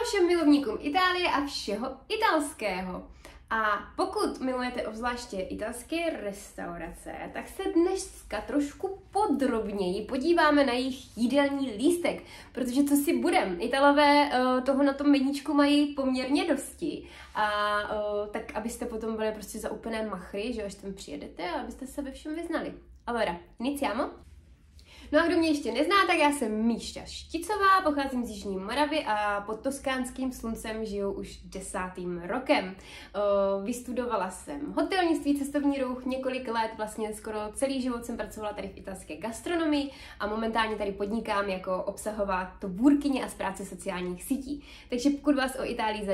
všem milovníkům Itálie a všeho italského. A pokud milujete obzvláště italské restaurace, tak se dneska trošku podrobněji podíváme na jejich jídelní lístek, protože co si budem, Italové toho na tom meníčku mají poměrně dosti a tak abyste potom byli prostě za úplné machry, že až tam přijedete a abyste se ve všem vyznali. Allora, iniziamo? No a kdo mě ještě nezná, tak já jsem Míša Šticová, pocházím z Jižní Moravy a pod toskánským sluncem žiju už 10. rokem. Vystudovala jsem hotelnictví, cestovní ruch, několik let, vlastně skoro celý život jsem pracovala tady v italské gastronomii a momentálně tady podnikám jako obsahová tvůrkyně a správce sociálních sítí. Takže pokud vás o Itálii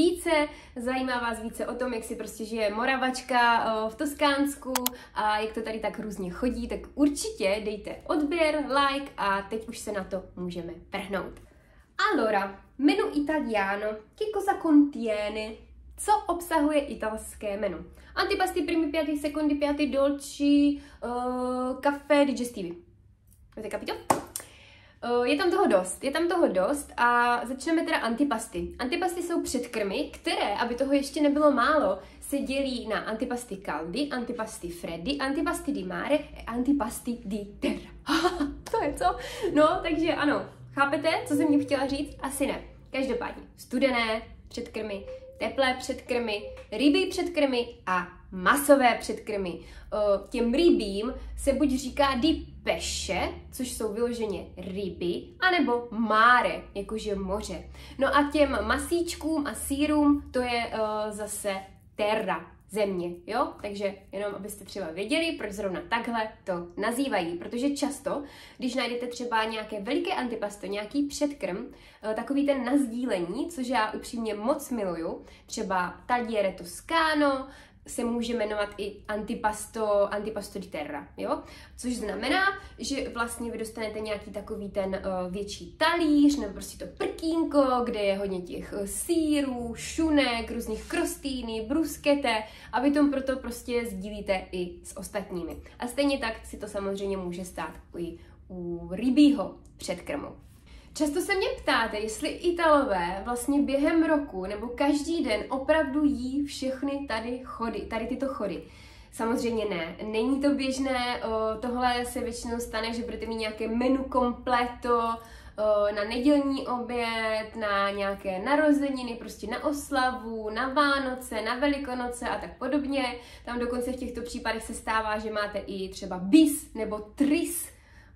zajímá vás více o tom, jak si prostě žije Moravačka v Toskánsku a jak to tady tak různě chodí, tak určitě dejte odběr, like a teď už se na to můžeme vrhnout. Allora, menu italiano, che cosa contiene? Co obsahuje italské menu? Antipasti, primi piatti, secondi piatti, dolci, caffè, digestivi. Avete capito? Je tam toho dost a začneme teda antipasty. Antipasty jsou předkrmy, které, aby toho ještě nebylo málo, se dělí na antipasti caldi, antipasti freddi, antipasti di mare a antipasti di terra. To je co? No, takže ano, chápete, co jsem tím chtěla říct? Asi ne. Každopádně studené předkrmy, teplé předkrmy, rybí předkrmy a masové předkrmy. Těm rybím se buď říká di pesce, což jsou vyloženě ryby, anebo mare, jakože moře. No a těm masíčkům a sýrům to je zase terra, země, jo? Takže jenom abyste třeba věděli, proč zrovna takhle to nazývají, protože často, když najdete třeba nějaké veliké antipasto, nějaký předkrm, takový ten na sdílení, což já upřímně moc miluju, třeba tagliere toscano, se může jmenovat i antipasto di terra, jo? Což znamená, že vlastně vy dostanete nějaký takový ten větší talíř, nebo prostě to prkínko, kde je hodně těch sýrů, šunek, různých krostýny, bruschette a vy tom proto prostě sdílíte i s ostatními. A stejně tak si to samozřejmě může stát i u rybího předkrmu. Často se mě ptáte, jestli Italové vlastně během roku nebo každý den opravdu jí všechny tady tyto chody. Samozřejmě ne, není to běžné, tohle se většinou stane, že budete mít nějaké menu kompleto na nedělní oběd, na nějaké narozeniny, prostě na oslavu, na Vánoce, na Velikonoce a tak podobně. Tam dokonce v těchto případech se stává, že máte i třeba bis nebo tris,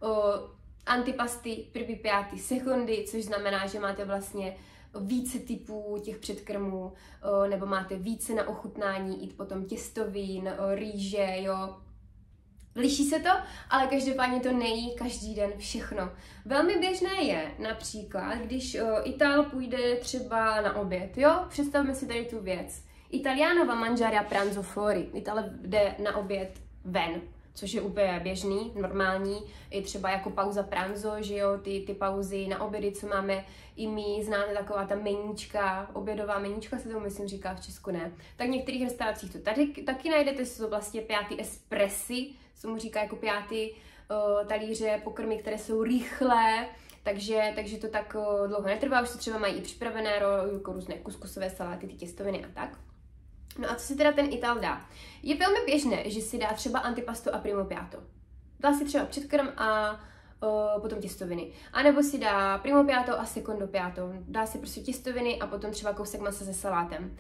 antipasti, primi piatti, secondi, což znamená, že máte vlastně více typů těch předkrmů, nebo máte více na ochutnání, i potom těstovin, rýže, jo. Liší se to, ale každopádně to nejí každý den všechno. Velmi běžné je například, když Ital půjde třeba na oběd, jo. Představme si tady tu věc. Italiano va mangiare a pranzo fuori. Ital jde na oběd ven, což je úplně běžný, normální, i třeba jako pauza pranzo, že jo, ty pauzy na obědy, co máme i my, znáte taková ta meníčka, obědová meníčka se tomu myslím říká, v Česku ne. Tak v některých restauracích to tady taky najdete, jsou vlastně piatti espressi, co mu říká jako piatti talíře, pokrmy, které jsou rychlé, takže to tak dlouho netrvá, už se třeba mají i připravené jako různé kuskusové saláty, ty těstoviny a tak. No a co si teda ten Ital dá? Je velmi běžné, že si dá třeba antipasto a primo piatto. Dá si třeba předkrm a potom těstoviny. A nebo si dá primo piatto a secondo piatto. Dá si prostě těstoviny a potom třeba kousek masa se salátem.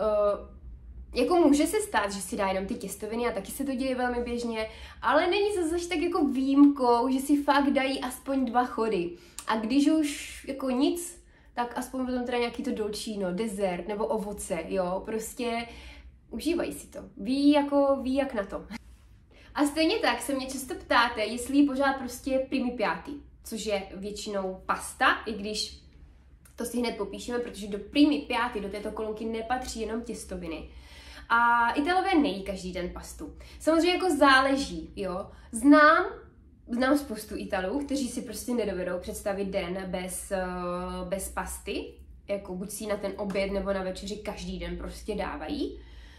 Jako může se stát, že si dá jenom ty těstoviny a taky se to děje velmi běžně, ale není zase tak jako výjimkou, že si fakt dají aspoň 2 chody. A když už jako nic, tak aspoň potom teda nějaký to dolcino, dezert nebo ovoce, jo, prostě užívají si to. Ví jak na to. A stejně tak se mě často ptáte, jestli jí pořád prostě primi piatti, což je většinou pasta, i když to si hned popíšeme, protože do primi piatti, do této kolonky nepatří jenom těstoviny. A Italové nejí každý den pastu. Samozřejmě jako záleží, jo. Znám spoustu Italů, kteří si prostě nedovedou představit den bez pasty, jako buď si na ten oběd nebo na večeři každý den prostě dávají.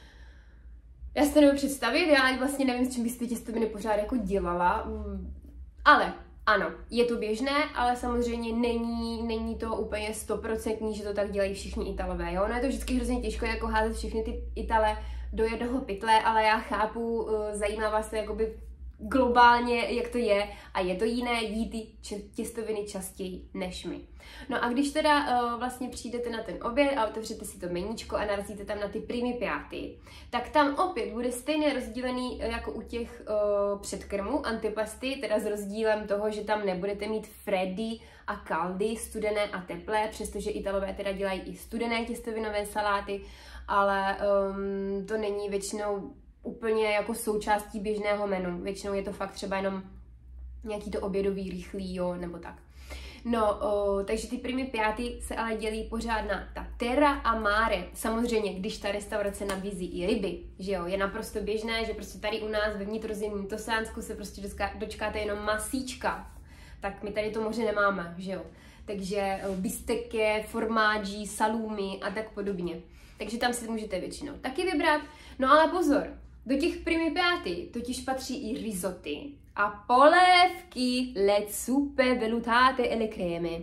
Já si to nebudu představit, já vlastně nevím, s čím byste těstoviny pořád jako dělala, ale Ano, je to běžné, ale samozřejmě není to úplně 100%, že to tak dělají všichni Italové, jo? No je to vždycky hrozně těžké jako házet všechny ty Itale do jednoho pytle, ale já chápu, zajímá vás to jakoby globálně, jak to je a je to jiné jít ty těstoviny častěji než my. No a když teda vlastně přijdete na ten oběd a otevřete si to meníčko a narazíte tam na ty primi piatti, tak tam opět bude stejně rozdílený jako u těch předkrmů, antipasty, teda s rozdílem toho, že tam nebudete mít freddy a caldi, studené a teplé, přestože Italové teda dělají i studené těstovinové saláty, ale to není většinou úplně jako součástí běžného menu. Většinou je to fakt třeba jenom nějaký to obědový, rychlý, jo, nebo tak. No, takže ty primi piatti se ale dělí pořád na ta terra a mare. Samozřejmě, když ta restaurace nabízí i ryby, že jo, je naprosto běžné, že prostě tady u nás ve vnitrozemním Tosánsku se prostě dočkáte jenom masíčka. Tak my tady to moře nemáme, že jo. Takže bistecche, formággi, salumi a tak podobně. Takže tam si můžete většinou taky vybrat. No ale pozor, do těch primi piatti totiž patří i risoty a polévky, le zuppe velutate e le creme.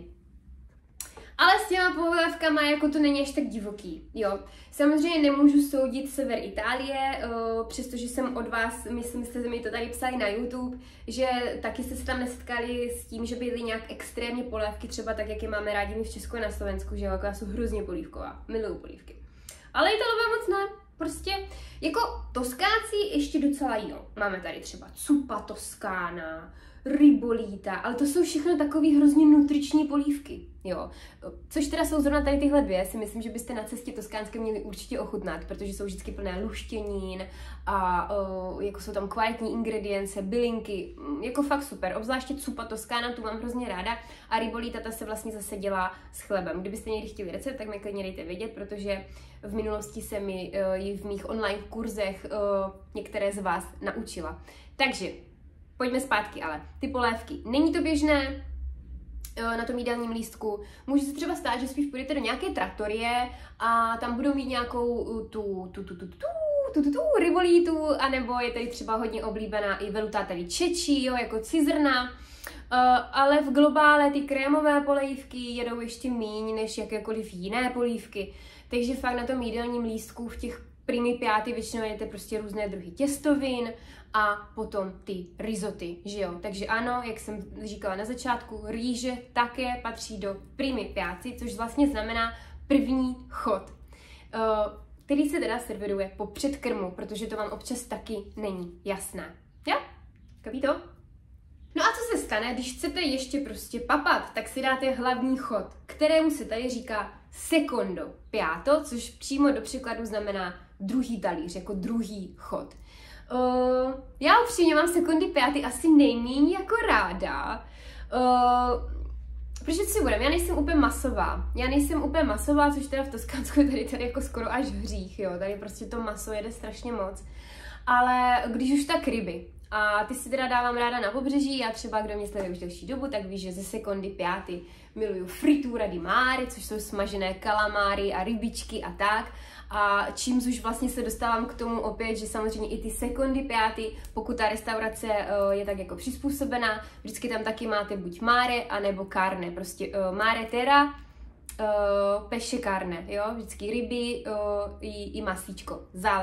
Ale s těma polévkama jako to není až tak divoký, jo. Samozřejmě nemůžu soudit sever Itálie, přestože jsem od vás, myslím, jste mi to tady psali na YouTube, že taky jste se tam nesetkali s tím, že byly nějak extrémně polévky, třeba tak, jak je máme rádi my v Česku a na Slovensku, že jo, jako já jsou hrozně polívková, miluju polívky. Ale Italové moc ne. Prostě jako Toskánci ještě docela jídou. Máme tady třeba zuppa toskána, ribolita, ale to jsou všechno takové hrozně nutriční polívky, jo. Což teda jsou zrovna tady tyhle dvě, si myslím, že byste na cestě Toskánské měli určitě ochutnat, protože jsou vždycky plné luštěnín a jako jsou tam kvalitní ingredience, bylinky, jako fakt super. Obzvláště zuppa toskána, tu mám hrozně ráda a ribolita ta se vlastně zase dělá s chlebem. Kdybyste někdy chtěli recept, tak mi klidně dejte vědět, protože v minulosti se mi ji v mých online kurzech některé z vás naučila. Takže pojďme zpátky, ale ty polévky. Není to běžné na tom jídelním lístku. Může se třeba stát, že spíš půjdete do nějaké trattorie a tam budou mít nějakou tu ribolitu, anebo je tady třeba hodně oblíbená i velutate di ceci, jo, jako cizrna. Ale v globále ty krémové polívky jedou ještě míň než jakékoliv jiné polívky. Takže fakt na tom jídelním lístku v těch primi piatti většinou jedete prostě různé druhy těstovin a potom ty risoty, že jo. Takže ano, jak jsem říkala na začátku, rýže také patří do primi piatti, což vlastně znamená první chod, který se teda serviruje po předkrmu, protože to vám občas taky není jasné. Jo? Kapí to? No a co se stane, když chcete ještě prostě papat, tak si dáte hlavní chod, kterému se tady říká secondo piatto, což přímo do překladu znamená druhý talíř, jako druhý chod. Já upřímně mám secondi piatti asi nejméně jako ráda, protože si budem, já nejsem úplně masová, což teda v Toskánsku je tady jako skoro až hřích, jo, tady prostě to maso jede strašně moc, ale když už tak ryby. A ty si teda dávám ráda na pobřeží, já třeba, kdo mě sleduje už delší dobu, tak ví, že ze secondi piatti miluju frittura di mare, což jsou smažené kalamáry a rybičky a tak. A čímž už vlastně se dostávám k tomu opět, že samozřejmě i ty secondi piatti, pokud ta restaurace je tak jako přizpůsobená, vždycky tam taky máte buď mare, anebo carne, prostě mare terra, pesce carne, jo, vždycky ryby i masíčko,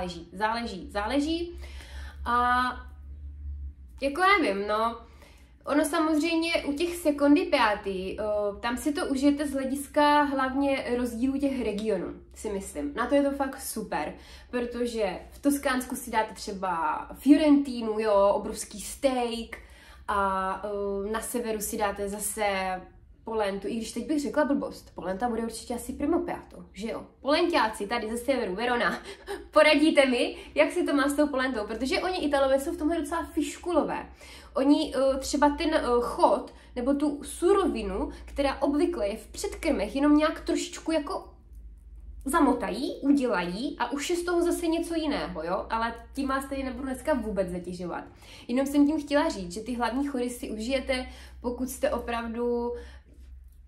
záleží. A jako nevím, no, ono samozřejmě u těch secondi piatti, tam si to užijete z hlediska hlavně rozdílu těch regionů, si myslím. Na to je to fakt super, protože v Toskánsku si dáte třeba Fiorentinu, jo, obrovský steak a na severu si dáte zase polentu, i když teď bych řekla blbost, polenta bude určitě asi primo piatto, že jo? Polenťáci tady ze severu, Verona, poradíte mi, jak si to má s tou polentou, protože oni Italové jsou v tomhle docela fiškulové. Oni třeba ten chod, nebo tu surovinu, která obvykle je v předkrmech, jenom nějak trošičku jako zamotají, udělají a už je z toho zase něco jiného, jo? Ale tím vás tady nebudu dneska vůbec zatěžovat. Jenom jsem tím chtěla říct, že ty hlavní chody si užijete, pokud jste opravdu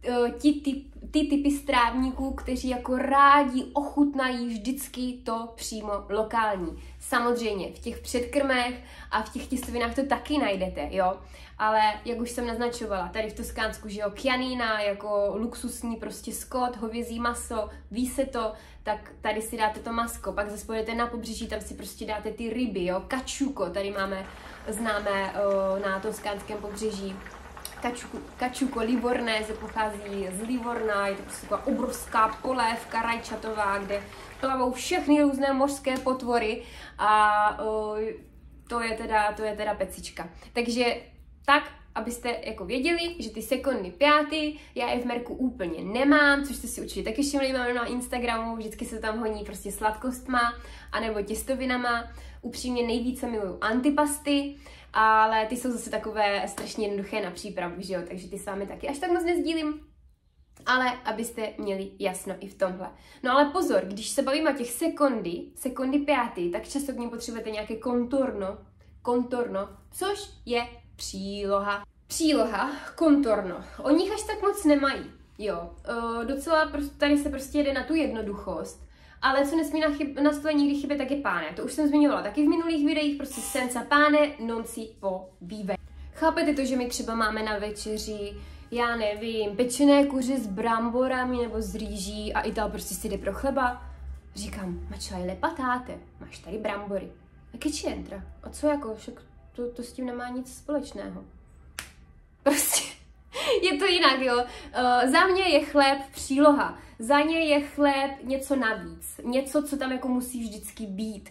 ty typy strávníků, kteří jako rádi ochutnají vždycky to přímo lokální. Samozřejmě v těch předkrmech a v těch těstovinách to taky najdete, jo. Ale jak už jsem naznačovala, tady v Toskánsku, že jo, Chianina jako luxusní prostě skot, hovězí maso, ví se to, tak tady si dáte to masko, pak zase pojedete na pobřeží, tam si prostě dáte ty ryby, jo, kačuko, tady známe na toskánském pobřeží. Kačuko Livornese pochází z Livorna, je to prostě taková obrovská polévka rajčatová, kde plavou všechny různé mořské potvory a to je teda pecička. Takže tak, abyste jako věděli, že ty sekundy piaty já je v merku úplně nemám, což jste si určitě taky všimli, mám na Instagramu, vždycky se tam honí prostě sladkostma, anebo těstovinama. Upřímně nejvíce miluju antipasty, ale ty jsou zase takové strašně jednoduché na přípravu, že jo, takže ty s vámi taky až tak moc nezdílím. Ale abyste měli jasno i v tomhle. No ale pozor, když se bavíme o těch sekundy piaty, tak často k ním potřebujete nějaké contorno, což je příloha. Contorno. O nich až tak moc nemají, jo. Docela tady se prostě jede na tu jednoduchost. Ale co nesmí na stole nikdy chybět, tak je páne. To už jsem zmiňovala taky v minulých videích, prostě senza pane non si può vivere. Chápete to, že my třeba máme na večeři, já nevím, pečené kuře s bramborami nebo s rýží a Ital prostě si jde pro chleba? Říkám, ma c'hai le patate, máš tady brambory. A che c'entra? A co jako, však to s tím nemá nic společného. Prostě je to jinak, jo. Za mě je chléb příloha. Za ně je chléb něco navíc. Něco, co tam jako musí vždycky být.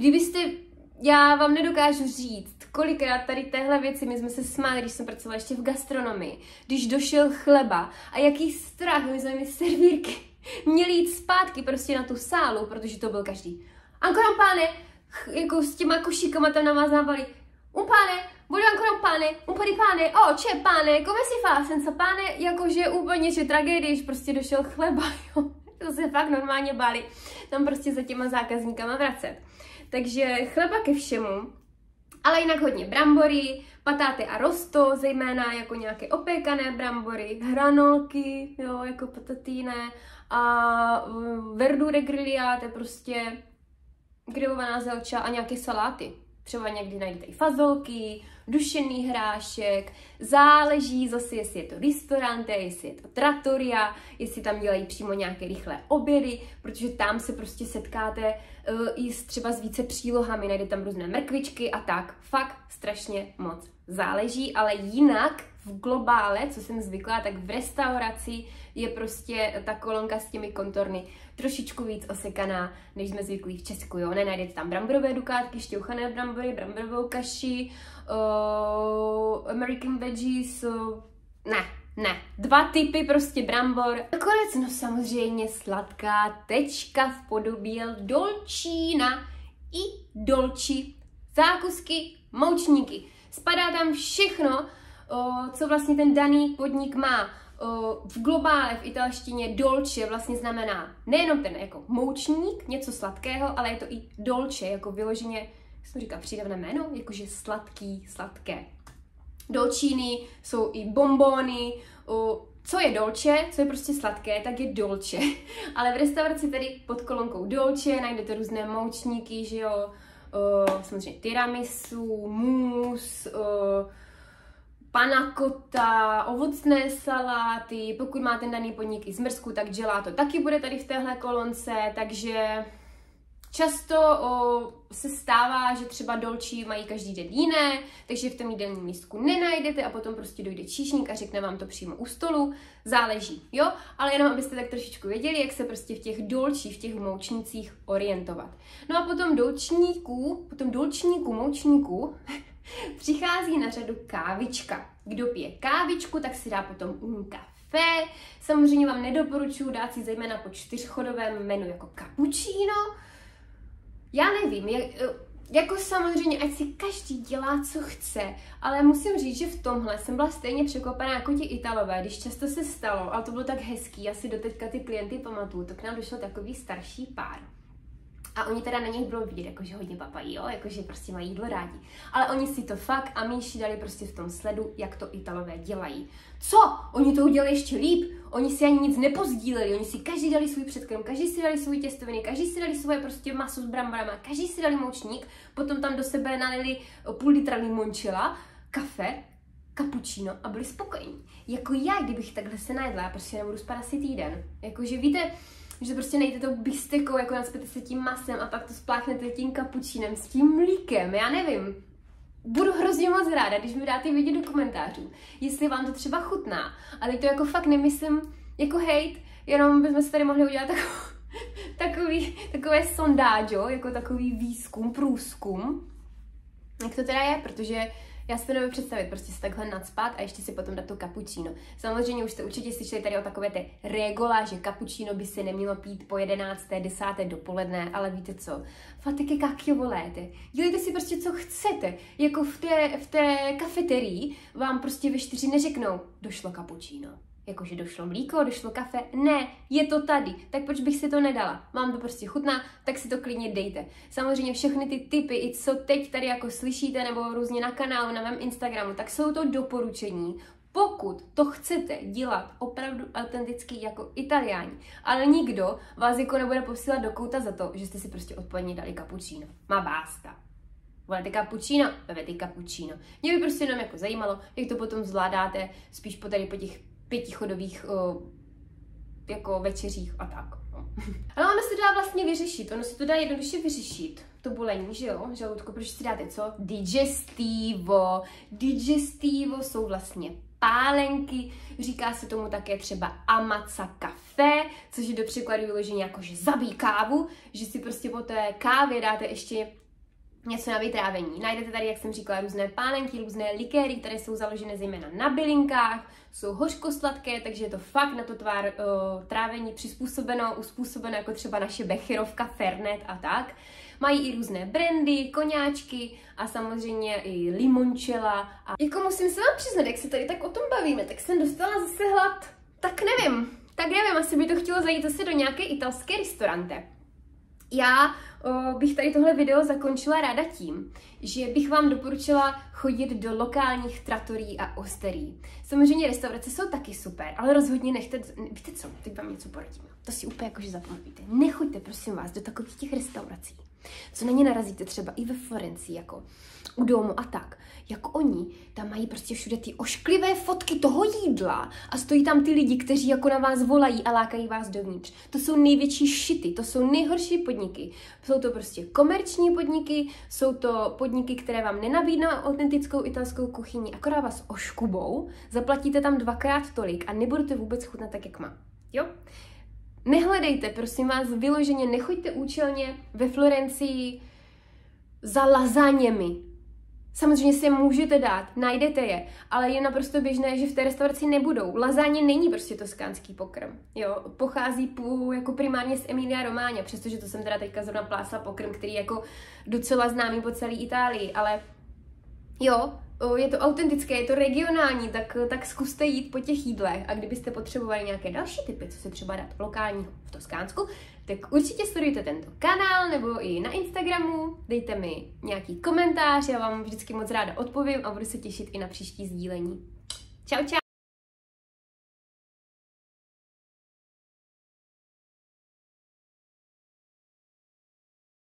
Já vám nedokážu říct, kolikrát tady téhle věci, my jsme se smáli, když jsem pracovala ještě v gastronomii, když došel chleba a jaký strach, my jsme mi servírky měli jít zpátky prostě na tu sálu, protože to byl každý. Ancora un pane, jako s těma košíkama tam namazávali. Un pane, voglio ancora un pane, un po' di pane, oh, c'è pane, come si fa senza pane, jakože úplně, že tragédie, když prostě došel chleba, jo. To se fakt normálně báli tam prostě za těma zákazníkama vracet. Takže chleba ke všemu, ale jinak hodně brambory, patáty a rosto, zejména jako nějaké opékané brambory, hranolky, jo, jako patatíne a verdure grigliate, prostě grillovaná zelča a nějaké saláty. Třeba někdy najdete i fazolky, dušený hrášek, záleží zase, jestli je to ristorante, jestli je to trattoria, jestli tam dělají přímo nějaké rychlé obědy, protože tam se prostě setkáte i třeba s více přílohami, najdete tam různé mrkvičky a tak. Fakt strašně moc záleží, ale jinak v globále, co jsem zvyklá, tak v restauraci je prostě ta kolonka s těmi kontorny trošičku víc osekaná, než jsme zvyklí v Česku, jo. Nenajdete tam bramborové dukátky, šťouchané brambory, bramborovou kaši, American veggies, ne. 2 typy prostě brambor. Nakonec, no samozřejmě sladká tečka v podobě dolčína i dolči, zákusky, moučníky. Spadá tam všechno, co vlastně ten daný podnik má. V globále, v italštině dolce vlastně znamená nejenom ten jako moučník, něco sladkého, ale je to i dolce, jako vyloženě, jak jsem říkala, přídavné jméno, jakože sladké. Dolčíny jsou i bonbony, co je dolce, co je prostě sladké, tak je dolce. Ale v restauraci tady pod kolonkou dolce najdete různé moučníky, že jo, samozřejmě tiramisu, mousse, panna cotta, ovocné saláty, pokud má ten daný podnik i zmrzku, tak gelato taky bude tady v téhle kolonce, takže často se stává, že třeba dolčí mají každý den jiné, takže v tom jídelním místku nenajdete a potom prostě dojde číšník a řekne vám to přímo u stolu, záleží, jo? Ale jenom abyste tak trošičku věděli, jak se prostě v těch dolčí, v těch moučnících orientovat. No a potom moučníku, přichází na řadu kávička. Kdo pije kávičku, tak si dá potom un café. Samozřejmě vám nedoporučuji dát si zejména po 4chodovém menu jako cappuccino. Já nevím, jako samozřejmě, ať si každý dělá, co chce, ale musím říct, že v tomhle jsem byla stejně překvapená jako ti Italové, když často se stalo, ale to bylo tak hezký, já si doteďka ty klienty pamatuju, to k nám došel takový starší pár. A oni teda na nich bylo vidět, jakože hodně papají, jo, jakože prostě mají jídlo rádi. Ale oni si to fakt a míši dali prostě v tom sledu, jak to Italové dělají. Co? Oni to udělali ještě líp. Oni si ani nic nepozdíleli, oni si každý dali svůj předkrm, každý si dali svůj těstoviny, každý si dali svoje prostě maso s bramborama, každý si dali moučník, potom tam do sebe nalili půl litra limončela, kafe, cappuccino a byli spokojení. Jako já, kdybych takhle se najedla, já prostě nebudu spát asi týden. Jakože víte, že prostě nejdete tou bistekou, jako nacpete se tím masem a pak to spláchnete tím kapučínem s tím mlíkem, já nevím. Budu hrozně moc ráda, když mi dáte vědět do komentářů, jestli vám to třeba chutná. Ale to jako fakt nemyslím jako hejt, jenom bychom si tady mohli udělat takové sondážo, jako takový výzkum, průzkum. Jak to teda je, protože já si to nebudu představit, prostě se takhle nacpat a ještě si potom dát to cappuccino. Samozřejmě už jste určitě slyšeli tady o takové té regola, že cappuccino by se nemělo pít po 11., 10. dopoledne, ale víte co? Fate che cacchio volete. Dělejte si prostě, co chcete. Jako v té kafeterii vám prostě ve 4 neřeknou, došlo cappuccino. Jakože došlo mlíko, došlo kafe, ne, je to tady, tak proč bych si to nedala? Vám to prostě chutná, tak si to klidně dejte. Samozřejmě všechny ty tipy, i co teď tady jako slyšíte, nebo různě na kanálu, na mém Instagramu, tak jsou to doporučení, pokud to chcete dělat opravdu autenticky jako Italiáni. Ale nikdo vás jako nebude posílat do kouta za to, že jste si prostě odpoledně dali cappuccino. Má básta. Volete cappuccino? Bevete cappuccino. Mě by prostě jenom jako zajímalo, jak to potom zvládáte, spíš po těch 5chodových jako večeřích a tak. No. Ale ono se to dá vlastně vyřešit, ono se to dá jednoduše vyřešit. To bolení, že jo, žaludko, protože si dáte co? Digestivo. Digestivo jsou vlastně pálenky, říká se tomu také třeba amatsa kafe, což je do překladu vyloženě jako, že zabíjí kávu, že si prostě po té kávě dáte ještě něco na vytrávení. Najdete tady, jak jsem říkala, různé pálenky, různé likéry, které jsou založené zejména na bylinkách, jsou hořkosladké, takže je to fakt na to trávení uspůsobeno jako třeba naše becherovka, fernet a tak. Mají i různé brandy, koňáčky a samozřejmě i limončela. A jako musím se vám přiznat, jak se tady tak o tom bavíme, tak jsem dostala zase hlad. Tak nevím, asi by to chtělo zajít zase do nějaké italské restaurante. Já bych tady tohle video zakončila ráda tím, že bych vám doporučila chodit do lokálních trattorií a osterií. Samozřejmě restaurace jsou taky super, ale rozhodně nechte, víte co, teď vám něco poradím. To si úplně jakože zapamatujte. Nechoďte, prosím vás, do takových těch restaurací, co na ně narazíte třeba i ve Florencii, jako u domu a tak. Jako oni tam mají prostě všude ty ošklivé fotky toho jídla a stojí tam ty lidi, kteří jako na vás volají a lákají vás dovnitř. To jsou největší šity, to jsou nejhorší podniky. Jsou to prostě komerční podniky, jsou to podniky, které vám nenabídnou autentickou italskou kuchyni, akorát vás oškubou, zaplatíte tam 2x tolik a nebudete vůbec chutnat tak, jak má. Jo? Nehledejte, prosím vás, vyloženě, nechoďte účelně ve Florencii za lazaněmi. Samozřejmě si je můžete dát, najdete je, ale je naprosto běžné, že v té restauraci nebudou. Lazáně není prostě toskánský pokrm, jo, pochází jako primárně z Emilia Romagna, přestože to jsem teda teďka zrovna plásla pokrm, který je jako docela známý po celé Itálii, ale jo, je to autentické, je to regionální, tak zkuste jít po těch jídlech a kdybyste potřebovali nějaké další tipy, co se třeba dát lokálního v Toskánsku, tak určitě sledujte tento kanál nebo i na Instagramu, dejte mi nějaký komentář, já vám vždycky moc ráda odpovím a budu se těšit i na příští sdílení. Čau, čau!